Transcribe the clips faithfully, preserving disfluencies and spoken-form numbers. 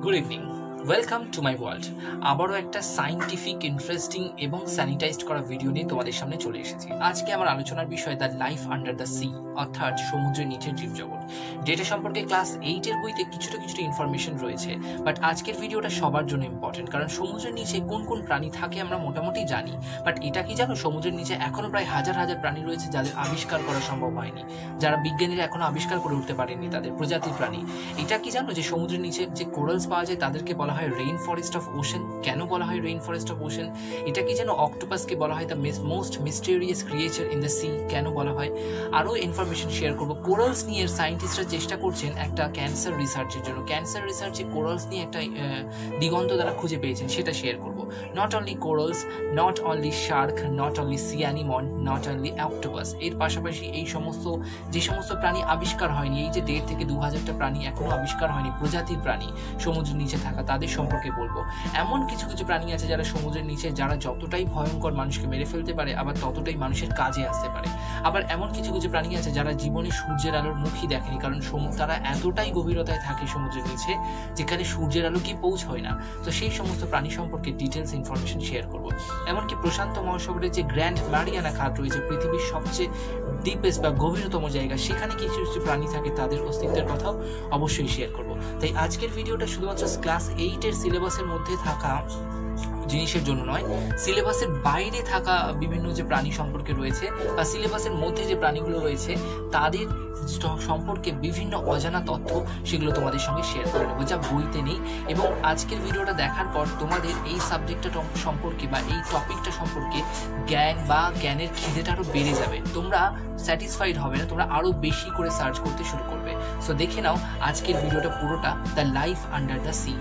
Good evening, welcome to my world. আবারও একটা scientific, interesting এবং স্যানিটাইজড করা ভিডিও নিয়ে তোমাদের সামনে চলে এসেছি। আজকে আমার আলোচনার বিষয় the life under the sea, অর্থাৎ সমুদ্রের নিচের জীবজগৎ। যেটা সম্পর্কে ক্লাস এইটের বইতে কিছুটা কিছুটা ইনফরমেশন রয়েছে, বাট আজকের ভিডিওটা সবার জন্য ইম্পর্টেন্ট, কারণ সমুদ্রের নিচে কোন কোন প্রাণী থাকে আমরা মোটামুটি জানি, বাট এটা কি জানো সমুদ্রের নিচে এখনও প্রায় হাজার হাজার প্রাণী রয়েছে যাদের আবিষ্কার করা সম্ভব হয়নি, যারা বিজ্ঞানীরা এখনো আবিষ্কার করে উঠতে পারেননি তাদের প্রজাতির প্রাণী। এটা কি জানো যে সমুদ্রের নিচে যে কোরালস পাওয়া যায় তাদেরকে বলা হয় রেইন ফরেস্ট অফ ওশেন। কেন বলা হয় রেইন ফরেস্ট অফ ওশেন? এটা কি যেন অক্টোপাসকে বলা হয় the most mysterious creature in the sea, কেন বলা হয়? আরও ইনফরমেশন শেয়ার করবো। কোরালস নিয়ে সায়েন্টিস্টরা চেষ্টা করছেন একটা ক্যান্সার রিসার্চের জন্য। ক্যান্সার রিসার্চে কোরালস নিয়ে একটা দিগন্ত তারা খুঁজে পেয়েছেন, সেটা শেয়ার করবো। Not only corals, not only shark, not only sea anemone, not only octopus, এর পাশাপাশি এই সমস্ত যে সমস্ত প্রাণী আবিষ্কার হয়নি, এই যে দেড় থেকে দু হাজারটা প্রাণী এখনো আবিষ্কার হয়নি, প্রজাতির প্রাণী সমুদ্রের নিচে থাকা, তাদের সম্পর্কে বলবো। এমন কিছু কিছু প্রাণী আছে যারা সমুদ্রের নিচে, যারা যতটাই ভয়ঙ্কর মানুষকে মেরে ফেলতে পারে, আবার ততটাই মানুষের কাজে আসতে পারে। আবার এমন কিছু কিছু প্রাণী আছে যারা জীবনে সূর্যের আলোর মুখই দেখেনি, কারণ তারা এতটাই গভীরতায় থাকে সমুদ্রের নিচে যেখানে সূর্যের আলো কি পৌঁছয় না। তো সেই সমস্ত প্রাণী সম্পর্কে ডিটেলস ইনফরমেশন শেয়ার করবো। এমনকি প্রশান্ত মহাসাগরের যে গ্র্যান্ড মারিয়ানা খাত রয়েছে, পৃথিবীর সবচেয়ে ডিপেস্ট বা গভীরতম জায়গা, সেখানে কিছু কিছু প্রাণী থাকে, তাদের অস্তিত্বের কথাও অবশ্যই শেয়ার করবো। তাই আজকের ভিডিওটা শুধুমাত্র ক্লাস এইটের সিলেবাসের মধ্যে থাকা জিনিসের জন্য নয়, সিলেবাসের বাইরে থাকা বিভিন্ন যে প্রাণী সম্পর্কে রয়েছে বা সিলেবাসের মধ্যে যে প্রাণীগুলো রয়েছে তাদের সম্পর্কে বিভিন্ন অজানা তথ্য, সেগুলো তোমাদের সঙ্গে শেয়ার করে নেবো যা বইতে নেই। এবং আজকের ভিডিওটা দেখার পর তোমাদের এই সাবজেক্টটা সম্পর্কে বা এই টপিকটা সম্পর্কে জ্ঞান বা জ্ঞানের খিদেটা আরও বেড়ে যাবে। তোমরা স্যাটিসফাইড হবে না, তোমরা আরও বেশি করে সার্চ করতে শুরু করবে। সো দেখে নাও আজকের ভিডিওটা পুরোটা, the life under the sea.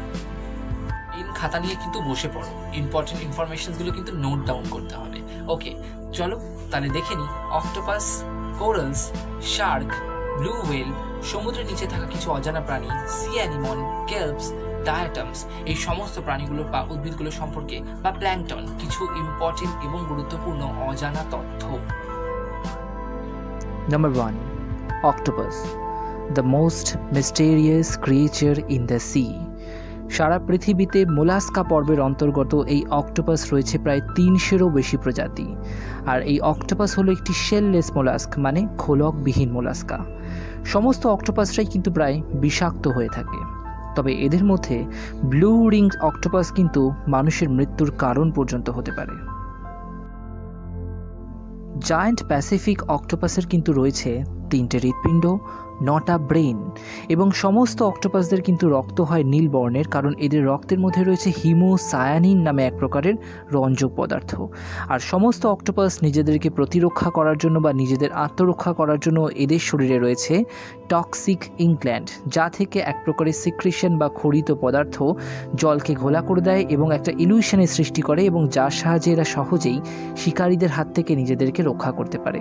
Pen খাতা নিয়ে কিন্তু বসে পড়ো, ইম্পর্টেন্ট ইনফরমেশনসগুলো কিন্তু নোট ডাউন করতে হবে। ওকে, চলো তাহলে দেখে নিই। Octopus, corals, shark, blue whale, সমুদ্রের নিচে থাকা কিছু অজানা প্রাণী, সি অ্যানিমন, কেলপস, ডায়াটমস, এই সমস্ত প্রাণীগুলোর বা উদ্ভিদগুলোর সম্পর্কে বা প্ল্যাঙ্কটন, কিছু ইম্পর্টেন্ট এবং গুরুত্বপূর্ণ অজানা তথ্য। Number one, octopus, the most mysterious creature in the sea. সারা পৃথিবীতে মোলাস্কা পর্বের অন্তর্গত এই অক্টোপাস রয়েছে প্রায় তিনশোরও বেশি প্রজাতি। আর এই অক্টোপাস হলো একটি শেললেস মোলাস্ক, মানে খোলকবিহীন মোলাস্কা। সমস্ত অক্টোপাসরাই কিন্তু প্রায় বিষাক্ত হয়ে থাকে, তবে এদের মধ্যে ব্লু রিংড অক্টোপাস কিন্তু মানুষের মৃত্যুর কারণ পর্যন্ত হতে পারে। জায়ান্ট প্যাসিফিক অক্টোপাসের কিন্তু রয়েছে তিনটে হৃৎপিণ্ড, নটা ব্রেন, এবং সমস্ত অক্টোপাসদের কিন্তু রক্ত হয় নীল বর্ণের, কারণ এদের রক্তের মধ্যে রয়েছে হিমোসায়ানিন নামে এক প্রকারের রঞ্জক পদার্থ। আর সমস্ত অক্টোপাস নিজেদেরকে প্রতিরক্ষা করার জন্য বা নিজেদের আত্মরক্ষা করার জন্য এদের শরীরে রয়েছে টক্সিক ইনগ্ল্যান্ড, যা থেকে এক প্রকারের সিক্রেশন বা খরিত পদার্থ জলকে ঘোলা করে দেয় এবং একটা ইলিউশনের সৃষ্টি করে, এবং যার সাহায্যে এরা সহজেই শিকারীদের হাত থেকে নিজেদেরকে রক্ষা করতে পারে।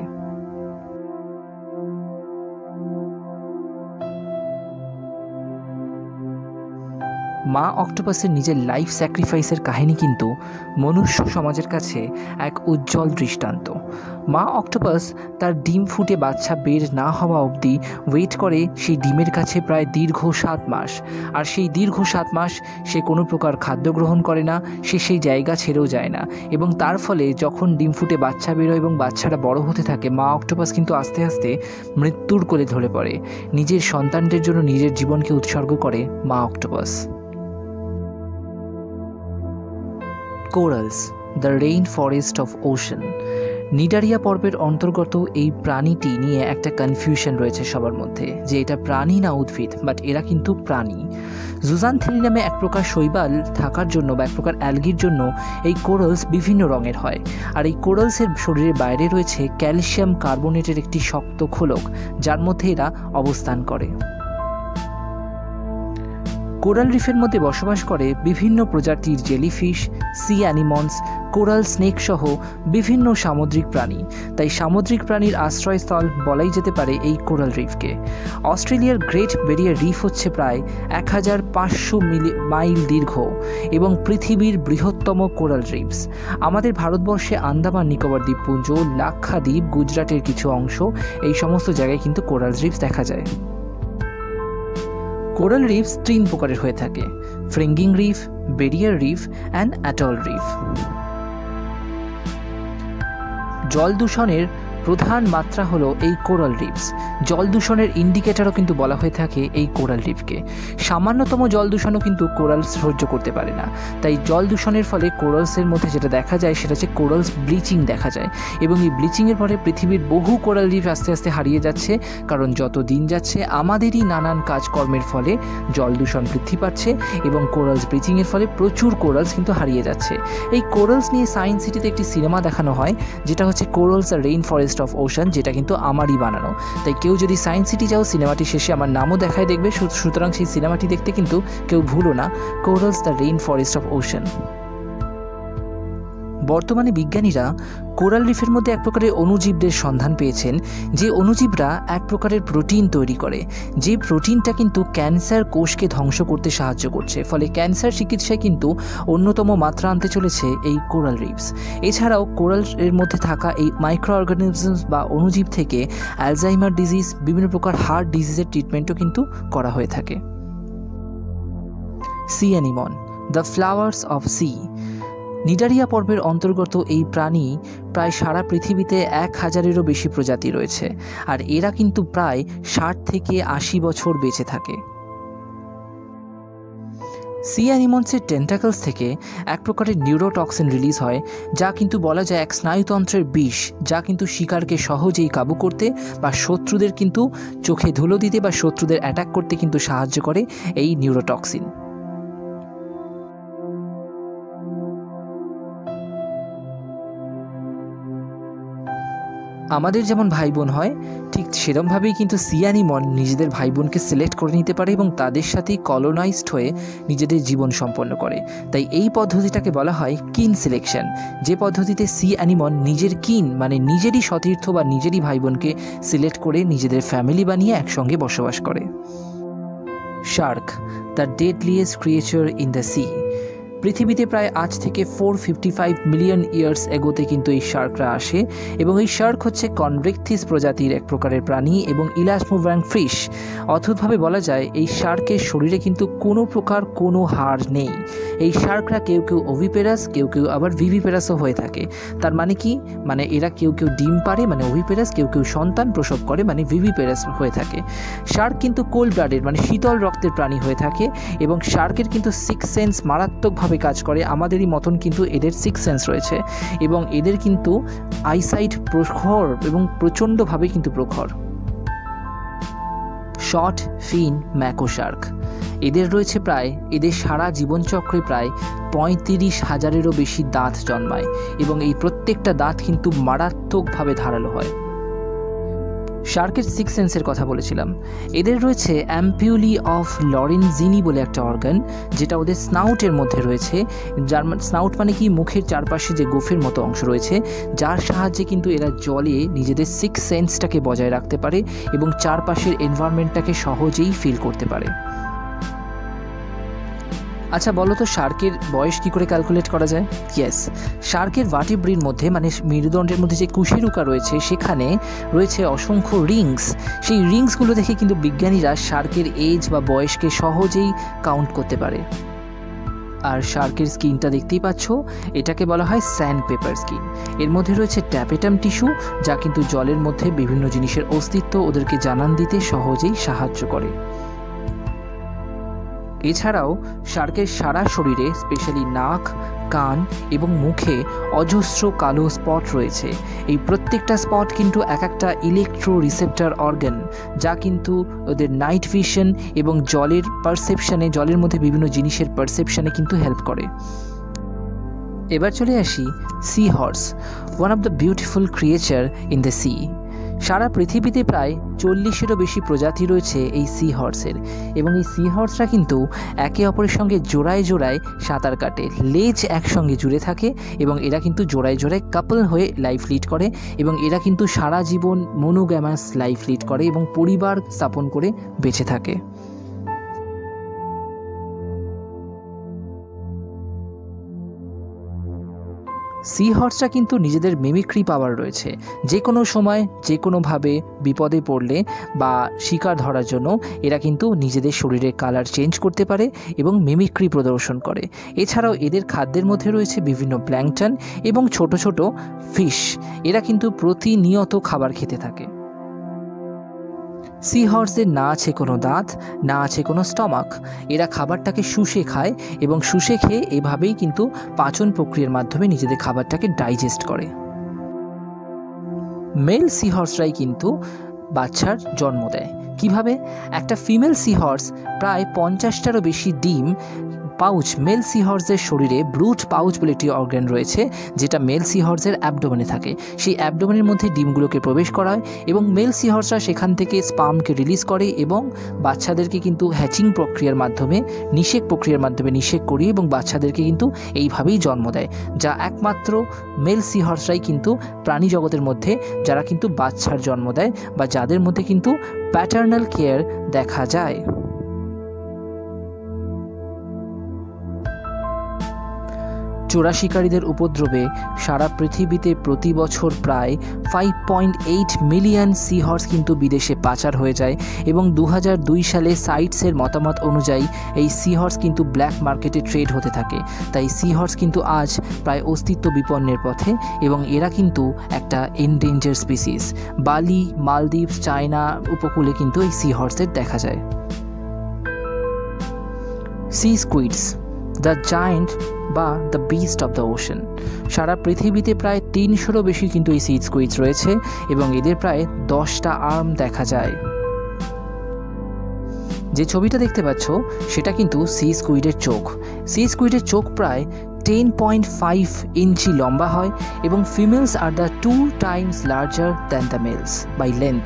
মা অক্টোপাসের নিজের লাইফ স্যাক্রিফাইসের কাহিনী কিন্তু মনুষ্য সমাজের কাছে এক উজ্জ্বল দৃষ্টান্ত। মা অক্টোপাস তার ডিম ফুটে বাচ্চা বের না হওয়া অবধি ওয়েট করে সেই ডিমের কাছে প্রায় দীর্ঘ সাত মাস। আর সেই দীর্ঘ সাত মাস সে কোনো প্রকার খাদ্য গ্রহণ করে না, সে সেই জায়গা ছেড়েও যায় না, এবং তার ফলে যখন ডিম ফুটে বাচ্চা বেরোয় এবং বাচ্চারা বড় হতে থাকে, মা অক্টোপাস কিন্তু আস্তে আস্তে মৃত্যুর কোলে ঢলে পড়ে। নিজের সন্তানদের জন্য নিজের জীবনকে উৎসর্গ করে মা octopus. Corals, the rain forest of ocean. Cnidaria পর্বের অন্তর্গত এই প্রাণীটি নিয়ে একটা কনফিউশন রয়েছে সবার মধ্যে যে এটা প্রাণী না উদ্ভিদ, বাট এরা কিন্তু প্রাণী। জুজানথেলি নামে এক প্রকার শৈবাল থাকার জন্য বা এক প্রকার অ্যালগির জন্য এই কোরালস বিভিন্ন রঙের হয়। আর এই কোরালসের শরীরের বাইরে রয়েছে ক্যালসিয়াম কার্বনেটের একটি শক্ত খোলক, যার মধ্যে এরা অবস্থান করে। কোরাল রিফের মধ্যে বসবাস করে বিভিন্ন প্রজাতির jellyfish, sea anemones, coral snake সহ বিভিন্ন সামুদ্রিক প্রাণী। তাই সামুদ্রিক প্রাণীর আশ্রয়স্থল বলাই যেতে পারে এই কোরাল রিফকে। অস্ট্রেলিয়ার গ্রেট ব্যারিয়ার রিফ হচ্ছে প্রায় এক হাজার পাঁচশো মাইল দীর্ঘ এবং পৃথিবীর বৃহত্তম কোরাল রিফস। আমাদের ভারতবর্ষে আন্দামান নিকোবর দ্বীপপুঞ্জ, লাক্ষাদ্বীপ, গুজরাটের কিছু অংশ, এই সমস্ত জায়গায় কিন্তু কোরাল রিফস দেখা যায়। কোরাল রিফস তিন প্রকারের হয়ে থাকে। Fringing reef, barrier reef and atoll reef. জল দূষণের প্রধান মাত্রা হলো এই কোরাল রিফস। জল দূষণের ইন্ডিকেটরও কিন্তু বলা হয়ে থাকে এই কোরাল রিফকে। সামান্যতম জল দূষণও কিন্তু কোরাল সহ্য করতে পারে না, তাই জল দূষণের ফলে কোরালসের মধ্যে যেটা দেখা যায় সেটা হচ্ছে কোরালস ব্লিচিং দেখা যায়, এবং এই ব্লিচিংয়ের ফলে পৃথিবীর বহু কোরাল রিফ আস্তে আস্তে হারিয়ে যাচ্ছে, কারণ যত দিন যাচ্ছে আমাদেরই নানান কাজকর্মের ফলে জল দূষণ বৃদ্ধি পাচ্ছে এবং কোরালস ব্লিচিংয়ের ফলে প্রচুর কোরালস কিন্তু হারিয়ে যাচ্ছে। এই কোরালস নিয়ে সায়েন্স সিটিতে একটি সিনেমা দেখানো হয় যেটা হচ্ছে কোরালস আর রেইন ফরেস্ট অফ ওশান, যেটা কিন্তু আমারই বানানো। তাই কেউ যদি সায়েন্স সিটি যাও, সিনেমাটি শেষে আমার নামও দেখায় দেখবে, সুতরাং সেই সিনেমাটি দেখতে কিন্তু কেউ ভুলো না, corals the rain forest of ocean. বর্তমানে বিজ্ঞানীরা কোরাল রিফের মধ্যে এক প্রকারের অণুজীবদের সন্ধান পেয়েছেন, যে অণুজীবরা এক প্রকারের প্রোটিন তৈরি করে, যে প্রোটিনটা কিন্তু ক্যান্সার কোষকে ধ্বংস করতে সাহায্য করছে, ফলে ক্যান্সার চিকিৎসায় কিন্তু অন্যতম মাত্রা আনতে চলেছে এই কোরাল রিফস। এছাড়াও কোরাল এর মধ্যে থাকা এই মাইক্রো অর্গানিজমস বা অণুজীব থেকে অ্যালজাইমার ডিজিজ, বিভিন্ন প্রকার হার্ট ডিজিজের ট্রিটমেন্টও কিন্তু করা হয়ে থাকে। Sea anemone, the flowers of sea. Cnidaria পর্বের অন্তর্গত এই প্রাণী প্রায় সারা পৃথিবীতে এক হাজারেরও বেশি প্রজাতি রয়েছে, আর এরা কিন্তু প্রায় ষাট থেকে আশি বছর বেঁচে থাকে। সি অ্যানিমলসের টেন্টাকলস থেকে এক প্রকারের নিউরোটক্সিন রিলিজ হয়, যা কিন্তু বলা যায় এক স্নায়ুতন্ত্রের বিষ, যা কিন্তু শিকারকে সহজেই কাবু করতে বা শত্রুদের কিন্তু চোখে ধুলো দিতে বা শত্রুদের অ্যাটাক করতে কিন্তু সাহায্য করে এই নিউরোটক্সিন। আমাদের যেমন ভাই বোন হয়, ঠিক সেরকমভাবেই কিন্তু সি অ্যানিমন নিজেদের ভাই বোনকে সিলেক্ট করে নিতে পারে এবং তাদের সাথেই কলোনাইজড হয়ে নিজেদের জীবন সম্পন্ন করে। তাই এই পদ্ধতিটাকে বলা হয় কিন সিলেকশন, যে পদ্ধতিতে সি অ্যানিমন নিজের কিন মানে নিজেরই সতীর্থ বা নিজেরই ভাই বোনকে সিলেক্ট করে নিজেদের ফ্যামিলি বানিয়ে একসঙ্গে বসবাস করে। Shark, the deadliest creature in the sea. পৃথিবীতে প্রায় আজ থেকে four fifty five million years এগোতে কিন্তু এই শার্করা আসে, এবং এই শার্ক হচ্ছে কনভেক্থিস প্রজাতির এক প্রকারের প্রাণী এবং ইলাস্মোভ্যাং ফিশ। অদ্ভুতভাবে বলা যায় এই শার্কের শরীরে কিন্তু কোনো প্রকার কোনো হাড় নেই। এই শার্করা কেউ কেউ ওভিপেরাস, কেউ কেউ আবার ভিভিপেরাসও হয়ে থাকে। তার মানে কি, মানে এরা কেউ কেউ ডিম পারে মানে ওভিপেরাস, কেউ কেউ সন্তান প্রসব করে মানে ভিভিপেরাস হয়ে থাকে। শার্ক কিন্তু কোল্ড ব্লাডেড মানে শীতল রক্তের প্রাণী হয়ে থাকে, এবং শার্কের কিন্তু সিক্স সেন্স মারাত্মকভাবে কাজ করে। আমাদেরই মতন কিন্তু এদের সিক্স সেন্স রয়েছে, এবং এদের কিন্তু আইসাইট প্রখর এবং প্রচণ্ডভাবে কিন্তু প্রখর। শর্ট ফিন ম্যাকো শার্ক, এদের রয়েছে প্রায়, এদের সারা জীবনচক্রে প্রায় পঁয়ত্রিশ হাজারেরও বেশি দাঁত জন্মায়, এবং এই প্রত্যেকটা দাঁত কিন্তু মারাত্মকভাবে ধারালো হয়। শার্কের সিক্স সেন্সের কথা বলেছিলাম, এদের রয়েছে অ্যাম্পিউলি অফ লরেনজিনি বলে একটা অর্গান, যেটা ওদের স্নাউটের মধ্যে রয়েছে। যার স্নাউট মানে কি, মুখের চারপাশে যে গোফের মতো অংশ রয়েছে, যার সাহায্যে কিন্তু এরা জলে নিজেদের সিক্স সেন্সটাকে বজায় রাখতে পারে এবং চারপাশের এনভায়রনমেন্টটাকে সহজেই ফিল করতে পারে। আচ্ছা বলো তো, শার্কের বয়স কী করে ক্যালকুলেট করা যায়? ইয়েস, শার্কের ভার্টিব্রির মধ্যে মানে মেরুদণ্ডের মধ্যে যে কুশিরুকা রয়েছে সেখানে রয়েছে অসংখ্য রিংস। সেই রিংসগুলো দেখে কিন্তু বিজ্ঞানীরা শার্কের এজ বা বয়সকে সহজেই কাউন্ট করতে পারে। আর শার্কের স্কিনটা দেখতেই পাচ্ছ, এটাকে বলা হয় স্যান্ড পেপার স্কিন। এর মধ্যে রয়েছে ট্যাপেটাম টিস্যু, যা কিন্তু জলের মধ্যে বিভিন্ন জিনিসের অস্তিত্ব ওদেরকে জানান দিতে সহজেই সাহায্য করে। এছাড়াও শার্কের সারা শরীরে স্পেশালি নাক, কান এবং মুখে অজস্র কালো স্পট রয়েছে। এই প্রত্যেকটা স্পট কিন্তু এক একটা ইলেকট্রো রিসেপ্টর অর্গান, যা কিন্তু ওদের নাইট ভিশন এবং জলের পারসেপশানে, জলের মধ্যে বিভিন্ন জিনিসের পারসেপশানে কিন্তু হেল্প করে। এবার চলে আসি sea horse, one of the beautiful creature in the sea. সারা পৃথিবীতে প্রায় চল্লিশেরও বেশি প্রজাতি রয়েছে এই সি হর্সের, এবং এই সি হর্সরা কিন্তু একে অপরের সঙ্গে জোড়ায় জোড়ায় সাঁতার কাটে, লেজ একসঙ্গে জুড়ে থাকে, এবং এরা কিন্তু জোড়ায় জোড়ায় কাপল হয়ে লাইফ লিড করে, এবং এরা কিন্তু সারা জীবন মনোগ্যামাস লাইফ লিড করে এবং পরিবার স্থাপন করে বেঁচে থাকে। সি হর্সরা কিন্তু নিজেদের মিমিক্রি পাওয়ার রয়েছে, যে কোনো সময় যে কোনোভাবে বিপদে পড়লে বা শিকার ধরার জন্য এরা কিন্তু নিজেদের শরীরের কালার চেঞ্জ করতে পারে এবং মিমিক্রি প্রদর্শন করে। এছাড়াও এদের খাদ্যের মধ্যে রয়েছে বিভিন্ন প্ল্যাঙ্কটন এবং ছোট ছোট ফিশ। এরা কিন্তু প্রতিনিয়ত খাবার খেতে থাকে। সি হর্সের না আছে কোনো দাঁত, না আছে কোনো স্টমাক। এরা খাবারটাকে শুষে খায় এবং শুষে খেয়ে এভাবেই কিন্তু পাচন প্রক্রিয়ার মাধ্যমে নিজেদের খাবারটাকে ডাইজেস্ট করে। মেল সি হর্সরাই কিন্তু বাচ্চার জন্ম দেয়। কিভাবে? একটা ফিমেল সি হর্স প্রায় পঞ্চাশটারও বেশি ডিম পাউচ, মেল সি হর্সের শরীরে ব্রুট পাউচ বলে একটি অর্গান রয়েছে, যেটা মেল সি হর্সের অ্যাবডোমেনে থাকে। সেই অ্যাবডোমেনের মধ্যে ডিমগুলোকে প্রবেশ করায় এবং মেল সি হর্সরা সেখান থেকে স্পার্মকে রিলিজ করে এবং বাচ্চাদেরকে কিন্তু হ্যাচিং প্রক্রিয়ার মাধ্যমে, নিষেক প্রক্রিয়ার মাধ্যমে নিষেক করিয়ে এবং বাচ্চাদেরকে কিন্তু এইভাবেই জন্ম দেয়, যা একমাত্র মেল সি হর্সরাই কিন্তু প্রাণী জগতের মধ্যে যারা কিন্তু বাচ্চার জন্ম দেয় বা যাদের মধ্যে কিন্তু প্যাটার্নাল কেয়ার দেখা যায়। চোরা শিকারীদের উপদ্রবে সারা পৃথিবীতে প্রতি বছর প্রায় five point eight million sea horse কিন্তু বিদেশে পাচার হয়ে যায় এবং দু হাজার দুই সালে সাইটসের মতামত অনুযায়ী এই সি হর্স কিন্তু ব্ল্যাক মার্কেটে ট্রেড হতে থাকে। তাই সি হর্স কিন্তু আজ প্রায় অস্তিত্ব বিপন্নের পথে এবং এরা কিন্তু একটা এনডেঞ্জার স্পিসিস। বালি, মালদ্বীপ, চায়না উপকূলে কিন্তু এই সি হর্সের দেখা যায়। সি স্কুইডস, দ্য জায়েন্ট বা the beast of the ocean. সারা পৃথিবীতে প্রায় তিনশোরও বেশি কিন্তু এই সি স্কুইডস রয়েছে এবং এদের প্রায় দশটা আর্ম দেখা যায়। যে ছবিটা দেখতে পাচ্ছ সেটা কিন্তু সি স্কুইডের চোখ। সি স্কুইডের চোখ প্রায় টেন পয়েন্ট ফাইভ ইঞ্চি লম্বা হয় এবং females are the two times larger than the males by length.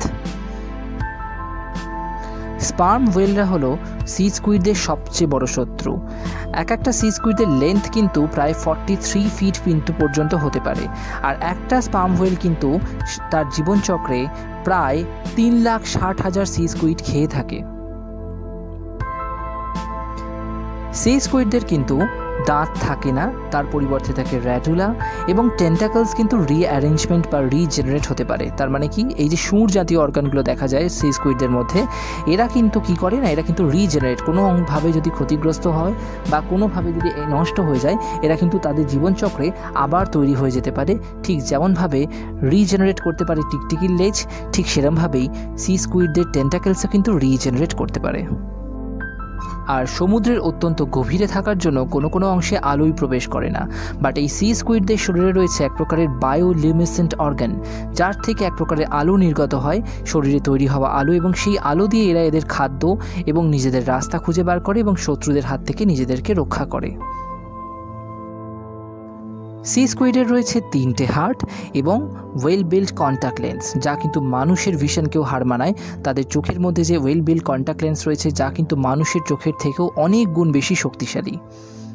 Sperm ওয়েলরা হলো সি স্কুইডদের সবচেয়ে বড় শত্রু। এক একটা সি স্কুইডের লেন্থ কিন্তু প্রায় ফর্টি থ্রি ফিট কিন্তু পর্যন্ত হতে পারে, আর একটা স্পার্ম ওয়েল কিন্তু তার জীবনচক্রে প্রায় তিন লাখ ষাট হাজার সি স্কুইড খেয়ে থাকে। সি স্কুইডদের কিন্তু দাঁত থাকে না, তার পরিবর্তে থাকে র্যাডুলা এবং টেন্টাকলস কিন্তু রিঅ্যারেঞ্জমেন্ট বা রিজেনারেট হতে পারে। তার মানে কি, এই যে সুর জাতীয় অর্গানগুলো দেখা যায় সি স্কুইডদের মধ্যে, এরা কিন্তু কি করে না, এরা কিন্তু রিজেনারেট, কোনোভাবে যদি ক্ষতিগ্রস্ত হয় বা কোনোভাবে যদি নষ্ট হয়ে যায়, এরা কিন্তু তাদের জীবনচক্রে আবার তৈরি হয়ে যেতে পারে। ঠিক যেমনভাবে রিজেনারেট করতে পারে টিকটিকির লেজ, ঠিক সেরকমভাবেই সি স্কুইডদের টেন্টাকলসও কিন্তু রিজেনারেট করতে পারে। আর সমুদ্রের অত্যন্ত গভীরে থাকার জন্য কোনো কোনো অংশে আলোই প্রবেশ করে না। বাট এই সি স্কুইডদের শরীরে রয়েছে এক প্রকারের বায়োলিউমিনেসেন্ট অর্গান, যার থেকে এক প্রকারের আলো নির্গত হয়, শরীরে তৈরি হওয়া আলো, এবং সেই আলো দিয়ে এরা এদের খাদ্য এবং নিজেদের রাস্তা খুঁজে বার করে এবং শত্রুদের হাত থেকে নিজেদেরকে রক্ষা করে। সি স্কুইডের রয়েছে তিনটে হার্ট এবং ওয়েল বিল্ড কন্ট্যাক্ট লেন্স, যা কিন্তু মানুষের ভিশনকেও হার মানায়। তাদের চোখের মধ্যে যে ওয়েল বিল্ড কন্ট্যাক্ট লেন্স রয়েছে, যা কিন্তু মানুষের চোখের থেকেও অনেক গুণ বেশি শক্তিশালী।